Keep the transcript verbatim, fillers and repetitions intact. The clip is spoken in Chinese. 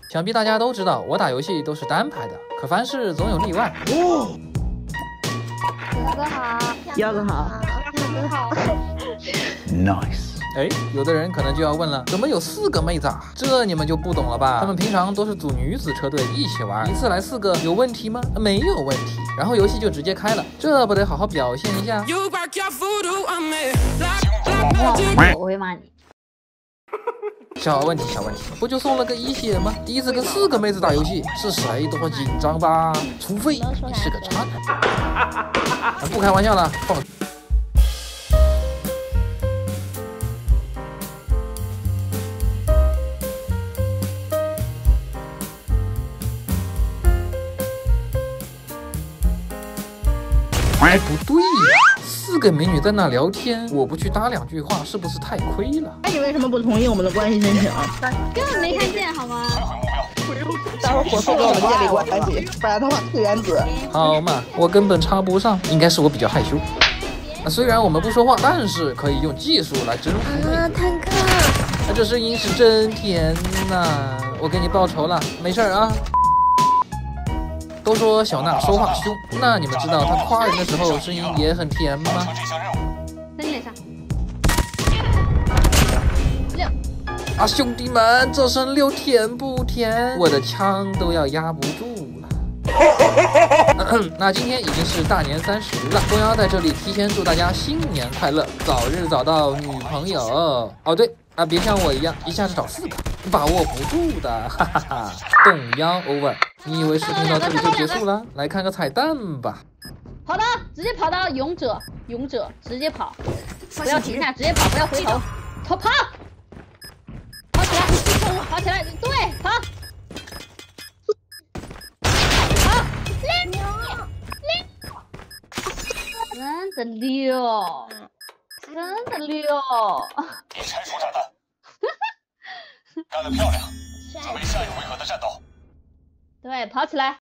想必大家都知道，我打游戏都是单排的，可凡事总有例外。 哦， 哥哥好， 幺哥好， 哥哥好。 Nice。 哎，有的人可能就要问了，怎么有四个妹子啊？这你们就不懂了吧？他们平常都是组女子车队一起玩，一次来四个有问题吗？没有问题。然后游戏就直接开了，这不得好好表现一下？ 我会骂你。 小问题，小问题，不就送了个一血吗？第一次跟四个妹子打游戏，是谁都会紧张吧？除非你是个渣男。不开玩笑了，放。哎，不对呀，四个美女在那聊天，我不去搭两句话，是不是太亏了？ 那你为什么不同意我们的关系申请？ 根本没看见好吗？ 待会儿火速跟我们建立关系，不然的话退原子。 好嘛，我根本插不上，应该是我比较害羞。虽然我们不说话，但是可以用技术来征服妹。 啊，坦克！ 这声音是真甜呐！我给你报仇了，没事啊。都说小娜说话凶，那你们知道她夸人的时候声音也很甜吗？ 在你脸上。六。 啊，兄弟们，这声六甜不甜？我的枪都要压不住了。那今天已经是大年三十了，东瑶在这里提前祝大家新年快乐，早日找到女朋友。哦对啊，别像我一样一下子找四个，把握不住的，哈哈哈。动摇 over。你以为视频到这里就结束了？来看个彩蛋吧。 跑到，直接跑到勇者，勇者直接跑，不要停下，直接跑，不要回头，跑跑，跑起来，跑起来，对，跑，跑，六六，真的溜，真的溜。 你拆除炸弹，干得漂亮！准备下一回合的战斗。 对，跑起来。